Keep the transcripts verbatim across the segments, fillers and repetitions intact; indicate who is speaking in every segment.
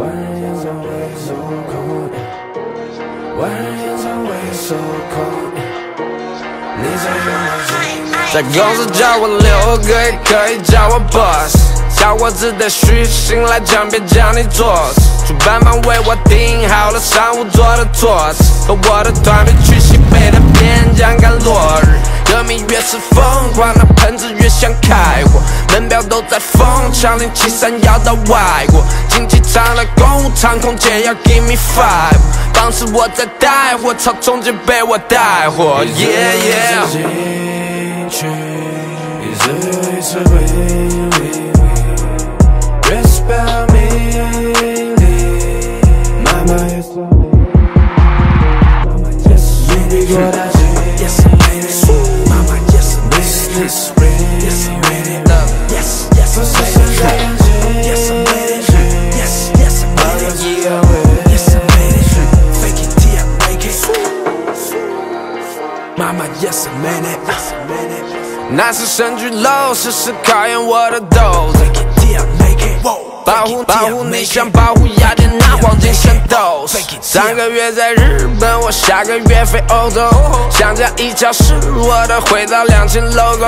Speaker 1: 万人演唱会手控，万人演唱会手控，你在用脑筋。在公司叫我六个，也可以叫我 boss。小伙子的虚心来讲，别叫你作死。主办方为我订好了商务座的座次，和我的团队去西北的边疆看落日。歌迷越是疯狂，那喷子越想开火。门票都在疯，抢零七三要到外国。经济舱的公务舱，空姐要 give me five。当时我在带货，超中间被我带火。Yeah yeah。一次又一次回忆。越是表命令，妈妈也说妈妈也是经历过大惊。Yes I made it， 妈妈 Yes I made it， Yes I made it，Yes Yes I made it，Yes I made it，Yes Yes I made it，Yes I made it，Fake it till I make it， 妈妈 Yes I made it，Yes I made it。那是神剧楼，时时考验我的斗志。保护保护你，像保护雅典娜黄金圣斗士。上个月在日本，我下个月飞欧洲。想将一觉是我的，回到两千 logo。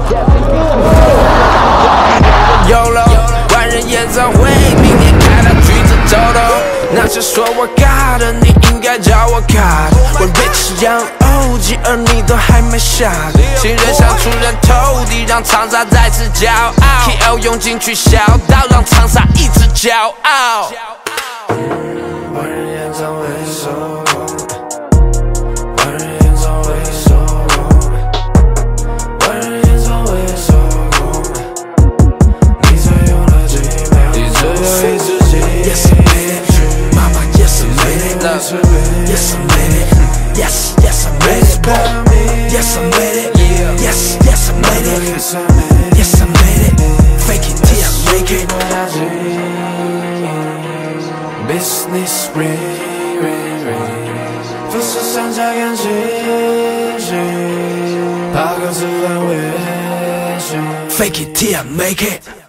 Speaker 1: 有了万人演唱会，明年开到橘子洲头。那些说我尬的，你应该叫我卡的。我 rich young O G， 而你都还没下的。情人想出人头地，让长沙再次骄傲。K O 用进去小岛，让长沙一直骄傲。万人演唱会收工，万人演唱会收工，万人演唱会收工。你才用了几秒，一次又一次记忆。Yes I made it， 妈妈 Yes I made it，Yes I made it，Yes Yes I made it，Yes I made it，Yes Yes I made it，Yes I made it，Fake it till I make it。Business ring ring ring， 不是上下感情型，怕歌词很危险。Fake it till I make it。